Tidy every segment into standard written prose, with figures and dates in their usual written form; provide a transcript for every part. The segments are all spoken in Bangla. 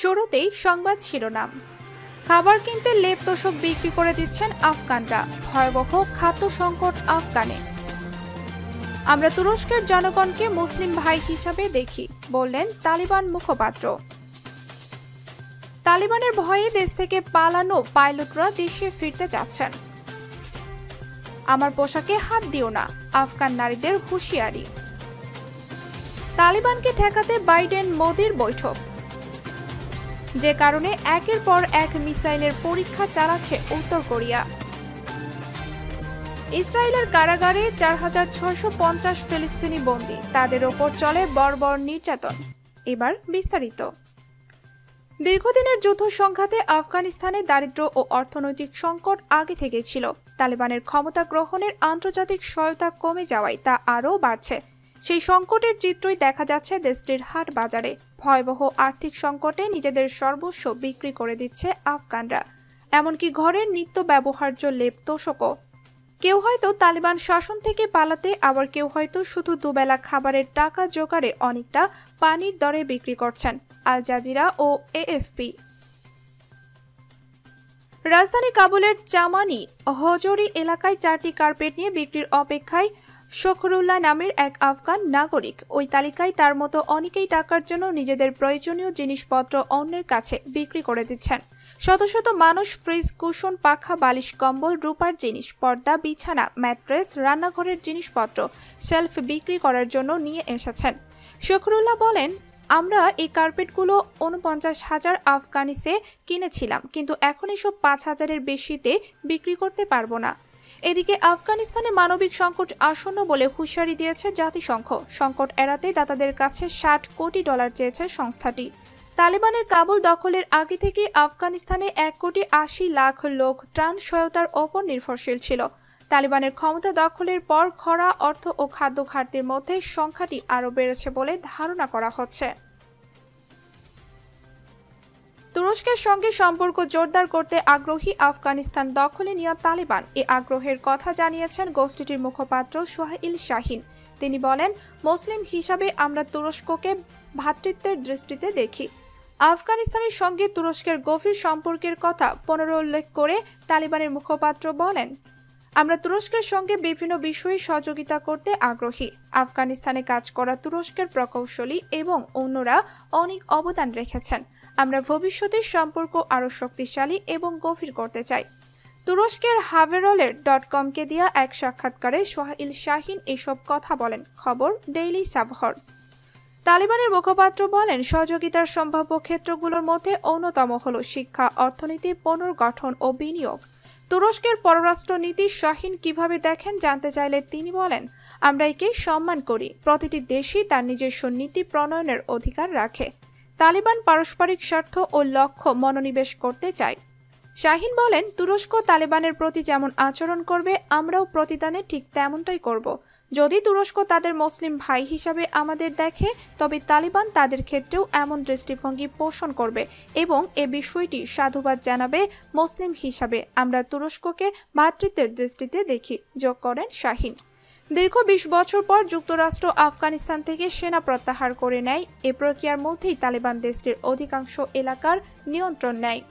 শুরুতেই সংবাদ শিরোনাম। খাবার কিনতে লেপ তোশক বিক্রি করে দিচ্ছেন আফগানরা, ভয়াবহ খাদ্য সংকট আফগানে। আমরা তুরস্কের জনগণকে মুসলিম ভাই হিসাবে দেখি, বললেন তালিবান মুখপাত্র। তালিবানের ভয়ে দেশ থেকে পালানো পাইলটরা দেশে ফিরতে যাচ্ছেন। আমার পোশাকে হাত দিও না, আফগান নারীদের হুঁশিয়ারি। তালিবানকে ঠেকাতে বাইডেন মোদির বৈঠক, যে কারণে একের পর এক মিসাইলের পরীক্ষা চালাচ্ছে উত্তর কোরিয়া। ইসরায়েলের কারাগারে ৪৬৫০ ফিলিস্তিনি বন্দী, তাদের ওপর চলে বর্বর নির্যাতন। এবার বিস্তারিত। দীর্ঘদিনের যুদ্ধ সংঘাতে আফগানিস্তানে দারিদ্র্য ও অর্থনৈতিক সংকট আগে থেকেই ছিল। তালেবানের ক্ষমতা গ্রহণের আন্তর্জাতিক সহায়তা কমে যাওয়ায় তা আরও বাড়ছে। সেই সংকটের চিত্রই দেখা যাচ্ছে দেশটির হাট বাজারে। ভয়াবহ আর্থিক সংকটে নিজেদের সর্বস্ব বিক্রি করে দিচ্ছে আফগানরা, এমনকি ঘরের নিত্য ব্যবহার্য লেপ তোশকও। কেউ হয়তো তালিবান শাসন থেকে পালাতে, আবার কেউ হয়তো শুধু দুবেলা খাবারের টাকা জোগাড়ে অনেকটা পানির দরে বিক্রি করছেন। আল জাজিরা ও এএফপি। রাজধানী কাবুলের চামানি হজরি এলাকায় 4টি কার্পেট নিয়ে বিক্রির অপেক্ষায় শখরুল্লাহ নামের এক আফগান নাগরিক। ওই তালিকায় তার মতো অনেকেই টাকার জন্য নিজেদের প্রয়োজনীয় জিনিসপত্র অন্যের কাছে বিক্রি করে দিচ্ছেন। শত শত মানুষ ফ্রিজ, কুশন, পাখা, বালিশ, কম্বল, রূপার জিনিস, পর্দা, বিছানা, ম্যাট্রেস, রান্নাঘরের জিনিসপত্র, শেলফ বিক্রি করার জন্য নিয়ে এসেছেন। শখরুল্লাহ বলেন, আমরা এই কার্পেটগুলো ৪৯,০০০ আফগানিসে কিনেছিলাম, কিন্তু এখন এসব ৫,০০০-এর বেশিতে বিক্রি করতে পারবো না। এদিকে আফগানিস্তানে মানবিক সংকট আসন্ন বলে হুঁশিয়ারি দিয়েছে জাতিসংঘ। সংকট এড়াতে দাতাদের কাছে $৬০ কোটি চেয়েছে সংস্থাটি। তালিবানের কাবুল দখলের আগে থেকে আফগানিস্তানে ১,৮০,০০,০০০ লোক ত্রাণ সহায়তার ওপর নির্ভরশীল ছিল। তালিবানের ক্ষমতা দখলের পর খরা, অর্থ ও খাদ্য ঘাটতির মধ্যে সংখ্যাটি আরও বেড়েছে বলে ধারণা করা হচ্ছে। তুরস্কের সঙ্গে সম্পর্ক জোরদার করতে আগ্রহী আফগানিস্তান দখলে নেওয়া তালিবান। এ আগ্রহের কথা জানিয়েছেন গোষ্ঠীটির মুখপাত্র সোহাইল শাহিন। তিনি বলেন, মুসলিম হিসাবে আমরা তুরস্ককে ভ্রাতৃত্বের দৃষ্টিতে দেখি। আফগানিস্তানের সঙ্গে তুরস্কের গভীর সম্পর্কের কথা পুনরুল্লেখ করে তালিবানের মুখপাত্র বলেন, আমরা তুরস্কের সঙ্গে বিভিন্ন বিষয়ে সহযোগিতা করতে আগ্রহী। আফগানিস্তানে কাজ করা তুরস্কের প্রকৌশলী এবং অন্যরা অনেক অবদান রেখেছেন। আমরা ভবিষ্যতের সম্পর্ক আরও শক্তিশালী এবং গভীর করতে চাই। তুরস্কের haberler.com-কে দেয়া এক সাক্ষাৎকারে সোহাইল শাহিন এসব কথা বলেন। খবর ডেইলি সাবহর। তালিবানের মুখপাত্র বলেন, সহযোগিতার সম্ভাব্য ক্ষেত্রগুলোর মধ্যে অন্যতম হল শিক্ষা, অর্থনীতি, পুনর্গঠন ও বিনিয়োগ। তুরস্কের পররাষ্ট্র নীতি শাহিন কিভাবে দেখেন জানতে চাইলে তিনি বলেন, আমরা একে সম্মান করি। প্রতিটি দেশই তার নিজস্ব নীতি প্রণয়নের অধিকার রাখে। তালিবান পারস্পরিক স্বার্থ ও লক্ষ্য মনোনিবেশ করতে চায়। শাহিন বলেন, তুরস্ক তালেবানের প্রতি যেমন আচরণ করবে, আমরাও প্রতিদানে ঠিক তেমনটাই করব। যদি তুরস্ক তাদের মুসলিম ভাই হিসাবে আমাদের দেখে, তবে তালিবান তাদের ক্ষেত্রেও এমন দৃষ্টিভঙ্গি পোষণ করবে এবং এ বিষয়টি সাধুবাদ জানাবে। মুসলিম হিসাবে আমরা তুরস্ককে ভ্রাতৃত্বের দৃষ্টিতে দেখি, যোগ করেন শাহিন। দীর্ঘ ২০ বছর পর যুক্তরাষ্ট্র আফগানিস্তান থেকে সেনা প্রত্যাহার করে নেয়। এ প্রক্রিয়ার মধ্যেই তালেবান দেশটির অধিকাংশ এলাকার নিয়ন্ত্রণ নেয়।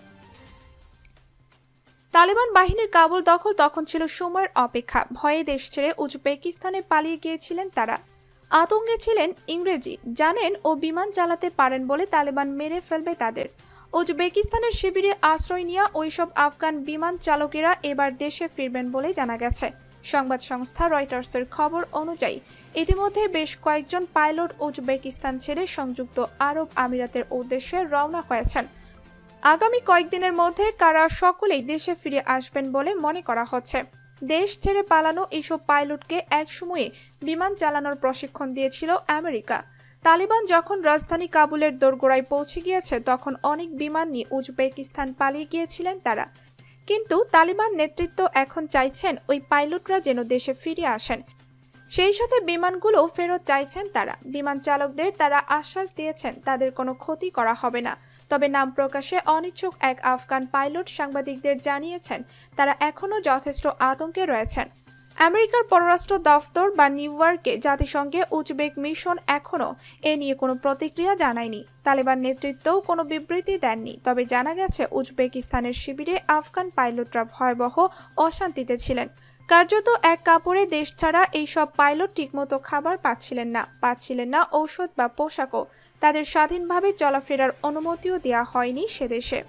তালেবান বাহিনীর কাবুল দখল তখন ছিল সময়ের অপেক্ষা। ভয়ে দেশ ছেড়ে উজবেকিস্তানে পালিয়ে গিয়েছিলেন তারা। আতঙ্কে ছিলেন ইংরেজি জানেন ও বিমান চালাতে পারেন বলে তালেবান মেরে ফেলবে তাদের। উজবেকিস্তানের শিবিরে আশ্রয় নেওয়া ওইসব আফগান বিমান চালকেরা এবার দেশে ফিরবেন বলে জানা গেছে। সংবাদ সংস্থা রয়টার্সের খবর অনুযায়ী ইতিমধ্যে বেশ কয়েকজন পাইলট উজবেকিস্তান ছেড়ে সংযুক্ত আরব আমিরাতের উদ্দেশ্যে রওনা হয়েছেন। আগামী কয়েকদিনের মধ্যে কারা সকলেই দেশে ফিরে আসবেন বলে মনে করা হচ্ছে। দেশ ছেড়ে পালানো এইসব পাইলটকে একসময়ে বিমান চালানোর প্রশিক্ষণ দিয়েছিল আমেরিকা। তালিবান যখন রাজধানী কাবুলের দোরগোড়ায় পৌঁছে গিয়েছে, তখন অনেক বিমান নিয়ে উজবেকিস্তান পালিয়ে গিয়েছিলেন তারা। কিন্তু তালিবান নেতৃত্ব এখন চাইছেন ওই পাইলটরা যেন দেশে ফিরে আসেন। সেই সাথে বিমানগুলো ফেরত চাইছেন তারা। বিমান চালকদের তারা আশ্বাস দিয়েছেন তাদের কোনো ক্ষতি করা হবে না। তবে নাম প্রকাশে অনিচ্ছুক এক আফগান পাইলট সাংবাদিকদের জানিয়েছেন তারা এখনও যথেষ্ট আতঙ্কে রয়েছেন। আমেরিকার পররাষ্ট্র দফতর বা নিউ ইয়র্কে জাতিসংঘে উজবেক মিশন এখনও এ নিয়ে কোনো প্রতিক্রিয়া জানায়নি। তালেবান নেতৃত্বও কোনো বিবৃতি দেননি। তবে জানা গেছে উজবেকিস্তানের শিবিরে আফগান পাইলটরা ভয়াবহ অশান্তিতে ছিলেন। কার্যত এক কাপড়ে দেশ ছাড়া এইসব পাইলট ঠিকমতো খাবার পাচ্ছিলেন না ঔষধ বা পোশাকও। তাদের স্বাধীনভাবে চলাফেরার অনুমতিও দেওয়া হয়নি সেদেশে।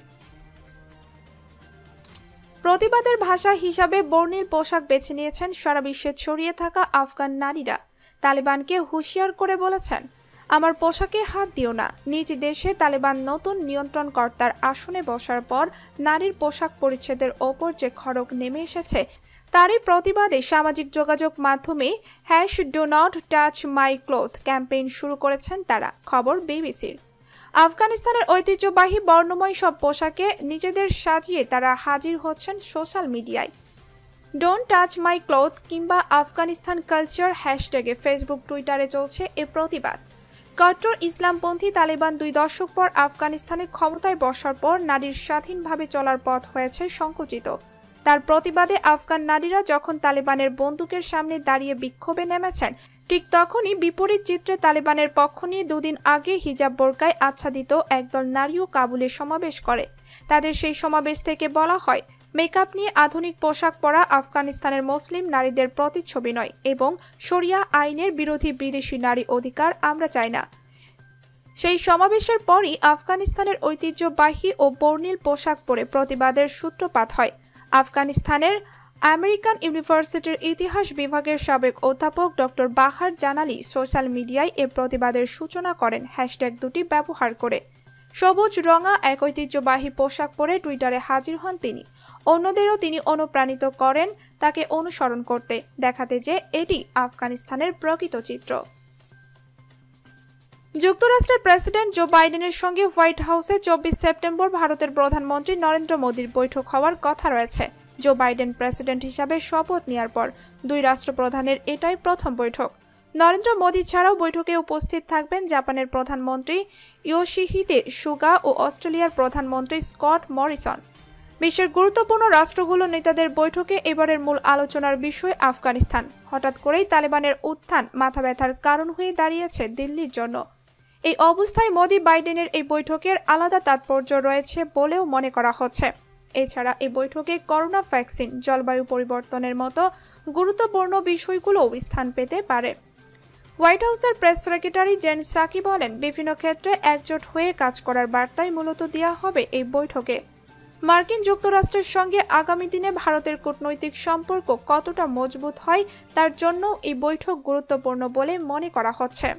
প্রতিবাদের ভাষা হিসাবে বর্ণিল পোশাক বেছে নিয়েছেন সারা বিশ্বে ছড়িয়ে থাকা আফগান নারীরা। তালেবানকে হুঁশিয়ার করে বলেছেন, আমার পোশাকে হাত দিও না। নিজ দেশে তালেবান নতুন নিয়ন্ত্রণকর্তার আসনে বসার পর নারীর পোশাক পরিচ্ছদের ওপর যে খড়গ নেমে এসেছে, তারই প্রতিবাদে সামাজিক যোগাযোগ মাধ্যমে #DoNotTouchMyCloth ক্যাম্পেইন শুরু করেছেন তারা। খবর বিবিসির। আফগানিস্তানের ঐতিহ্যবাহী বর্ণময় সব পোশাকে নিজেদের সাজিয়ে তারা হাজির হচ্ছেন সোশ্যাল মিডিয়ায়। ডোন্ট টাচ মাই ক্লথ কিংবা আফগানিস্তান কালচার হ্যাশট্যাগে ফেসবুক, টুইটারে চলছে এ প্রতিবাদ। কট্টর ইসলামপন্থী তালেবান 2 দশক পর আফগানিস্তানে ক্ষমতায় বসার পর নারীর স্বাধীনভাবে চলার পথ হয়েছে সংকুচিত। তার প্রতিবাদে আফগান নারীরা যখন তালেবানের বন্দুকের সামনে দাঁড়িয়ে বিক্ষোভে নেমেছেন, ঠিক তখনই বিপরীত চিত্রে তালেবানের পক্ষ নিয়ে 2 দিন আগে হিজাব বোরকায় আচ্ছাদিত একদল নারীও কাবুলে সমাবেশ করে। তাদের সেই সমাবেশ থেকে বলা হয়, মেকআপ নিয়ে আধুনিক পোশাক পরা আফগানিস্তানের মুসলিম নারীদের প্রতিচ্ছবি নয় এবং শরিয়া আইনের বিরোধী বিদেশি নারী অধিকার আমরা চাই না। সেই সমাবেশের পরই আফগানিস্তানের ঐতিহ্যবাহী ও বর্ণিল পোশাক পরে প্রতিবাদের সূত্রপাত হয়। আফগানিস্তানের আমেরিকান ইউনিভার্সিটির ইতিহাস বিভাগের সাবেক অধ্যাপক ডক্টর বাহার জানালি সোশ্যাল মিডিয়ায় এ প্রতিবাদের সূচনা করেন হ্যাশট্যাগ 2টি ব্যবহার করে। সবুজ রঙা এক ঐতিহ্যবাহী পোশাক পরে টুইটারে হাজির হন তিনি। অন্যদেরও তিনি অনুপ্রাণিত করেন তাকে অনুসরণ করতে, দেখাতে যে এটি আফগানিস্তানের প্রকৃত চিত্র। যুক্তরাষ্ট্রের প্রেসিডেন্ট জো বাইডেনের সঙ্গে হোয়াইট হাউসে 24 সেপ্টেম্বর ভারতের প্রধানমন্ত্রী নরেন্দ্র মোদীর বৈঠক হওয়ার কথা রয়েছে। জো বাইডেন প্রেসিডেন্ট হিসাবে শপথ নেওয়ার পর 2 রাষ্ট্রপ্রধানের এটাই প্রথম বৈঠক। নরেন্দ্র মোদী ছাড়াও বৈঠকে উপস্থিত থাকবেন জাপানের প্রধানমন্ত্রী ইয়োশিহিদে সুগা ও অস্ট্রেলিয়ার প্রধানমন্ত্রী স্কট মরিসন। বিশ্বের গুরুত্বপূর্ণ রাষ্ট্রগুলোর নেতাদের বৈঠকে এবারের মূল আলোচনার বিষয় আফগানিস্তান। হঠাৎ করেই তালেবানের উত্থান মাথা ব্যথার কারণ হয়ে দাঁড়িয়েছে দিল্লির জন্য। এই অবস্থায় মোদী বাইডেনের এই বৈঠকের আলাদা তাৎপর্য রয়েছে বলেও মনে করা হচ্ছে। এছাড়া এই বৈঠকে করোনা ভ্যাকসিন, জলবায়ু পরিবর্তনের মতো গুরুত্বপূর্ণ বিষয়গুলোও স্থান পেতে পারে। হোয়াইট হাউসের প্রেস সেক্রেটারি জেন সাকি বলেন, বিভিন্ন ক্ষেত্রে একজোট হয়ে কাজ করার বার্তাই মূলত দেওয়া হবে এই বৈঠকে। মার্কিন যুক্তরাষ্ট্রের সঙ্গে আগামী দিনে ভারতের কূটনৈতিক সম্পর্ক কতটা মজবুত হয় তার জন্য এই বৈঠক গুরুত্বপূর্ণ বলে মনে করা হচ্ছে।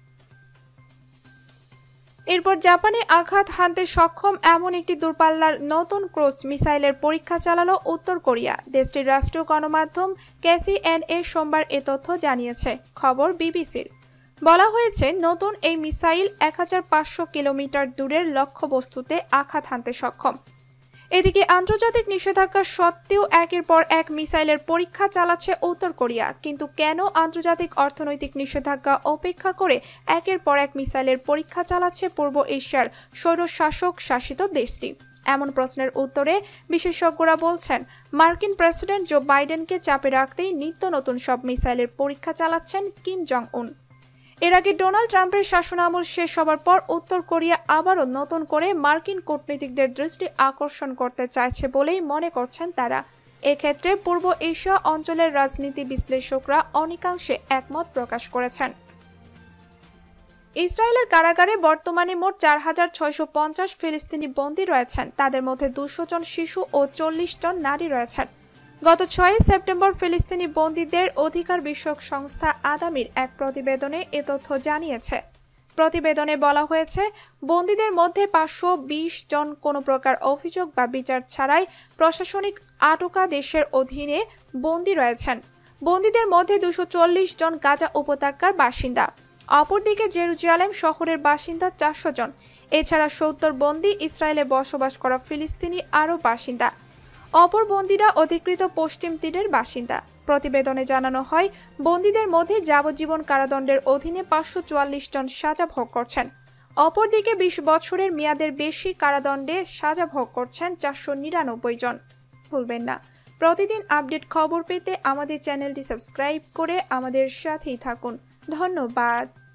এরপর জাপানে আঘাত হানতে সক্ষম এমন একটি দূরপাল্লার নতুন ক্রুজ মিসাইলের পরীক্ষা চালালো উত্তর কোরিয়া। দেশটির রাষ্ট্রীয় গণমাধ্যম KCNA সোমবার এ তথ্য জানিয়েছে। খবর বিবিসির। বলা হয়েছে, নতুন এই মিসাইল 1500 কিলোমিটার দূরের লক্ষ্যবস্তুতে আঘাত হানতে সক্ষম। এদিকে আন্তর্জাতিক নিষেধাজ্ঞা সত্ত্বেও একের পর এক মিসাইলের পরীক্ষা চালাচ্ছে উত্তর কোরিয়া। কিন্তু কেন আন্তর্জাতিক অর্থনৈতিক নিষেধাজ্ঞা উপেক্ষা করে একের পর এক মিসাইলের পরীক্ষা চালাচ্ছে পূর্ব এশিয়ার স্বৈরশাসক শাসিত দেশটি? এমন প্রশ্নের উত্তরে বিশেষজ্ঞরা বলছেন, মার্কিন প্রেসিডেন্ট জো বাইডেনকে চাপে রাখতেই নিত্য নতুন সব মিসাইলের পরীক্ষা চালাচ্ছেন কিম জং উন। এর আগে ডোনাল্ড ট্রাম্পের শাসনামল শেষ হবার পর উত্তর কোরিয়া আবারও নতুন করে মার্কিন কূটনীতিকদের দৃষ্টি আকর্ষণ করতে চাইছে বলেই মনে করছেন তারা। এক্ষেত্রে পূর্ব এশিয়া অঞ্চলের রাজনীতি বিশ্লেষকরা অনেকাংশে একমত প্রকাশ করেছেন। ইসরায়েলের কারাগারে বর্তমানে মোট 4650 ফিলিস্তিনি বন্দী রয়েছেন। তাদের মধ্যে 200 জন শিশু ও 40 জন নারী রয়েছেন। গত 6 সেপ্টেম্বর ফিলিস্তিনি বন্দীদের অধিকার বিষয়ক সংস্থা আদামির এক প্রতিবেদনে এ তথ্য জানিয়েছে। প্রতিবেদনে বলা হয়েছে, বন্দীদের মধ্যে 520 জন কোনো প্রকার অভিযোগ বা বিচার ছাড়াই প্রশাসনিক আটকাদেশের অধীনে বন্দী রয়েছেন। বন্দীদের মধ্যে 240 জন গাজা উপত্যকার বাসিন্দা। অপরদিকে জেরুজালেম শহরের বাসিন্দা 400 জন। এছাড়া 70 বন্দী ইসরায়েলে বসবাস করা ফিলিস্তিনি আরও বাসিন্দা। অপর বন্দীরা অধিকৃত পশ্চিম তীরের বাসিন্দা। প্রতিবেদনে জানানো হয়, বন্দীদের মধ্যে যাবজ্জীবন কারাদণ্ডের অধীনে 544 জন সাজা ভোগ করছেন। অপরদিকে 20 বছরের মেয়াদের বেশি কারাদণ্ডে সাজা ভোগ করছেন 499 জন। ভুলবেন না, প্রতিদিন আপডেট খবর পেতে আমাদের চ্যানেলটি সাবস্ক্রাইব করে আমাদের সাথেই থাকুন। ধন্যবাদ।